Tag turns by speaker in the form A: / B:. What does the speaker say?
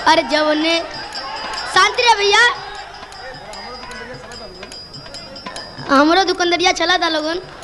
A: अरे जवने शांति रे भैया, हमारो दुकानदारिया चला था लोगन।